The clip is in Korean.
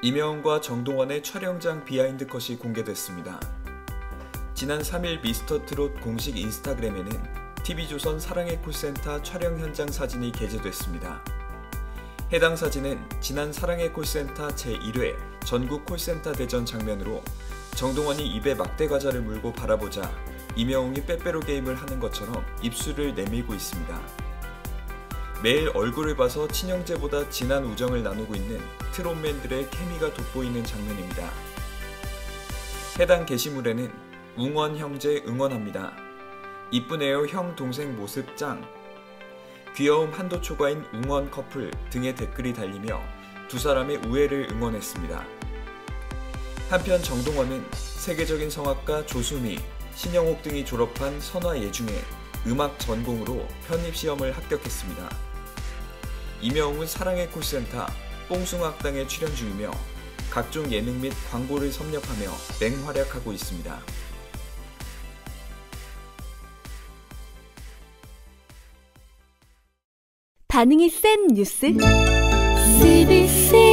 임영웅과 정동원의 촬영장 비하인드 컷이 공개됐습니다. 지난 3일 미스터트롯 공식 인스타그램에는 TV조선 사랑의 콜센터 촬영 현장 사진이 게재됐습니다. 해당 사진은 지난 사랑의 콜센터 제1회 전국 콜센터 대전 장면으로 정동원이 입에 막대 과자를 물고 바라보자 임영웅이 빼빼로 게임을 하는 것처럼 입술을 내밀고 있습니다. 매일 얼굴을 봐서 친형제보다 진한 우정을 나누고 있는 트롯맨들의 케미가 돋보이는 장면입니다. 해당 게시물에는 웅원 형제 응원합니다. 이쁘네요 형 동생 모습 짱. 귀여움 한도 초과인 웅원 커플 등의 댓글이 달리며 두 사람의 우애를 응원했습니다. 한편 정동원은 세계적인 성악가 조수미, 신영옥 등이 졸업한 선화 예중에 음악 전공으로 편입시험을 합격했습니다. 임영웅은 사랑의 콜센터, 뽕숭악당에 출연 중이며 각종 예능 및 광고를 섭렵하며 맹활약하고 있습니다. 반응이 센 뉴스 CBC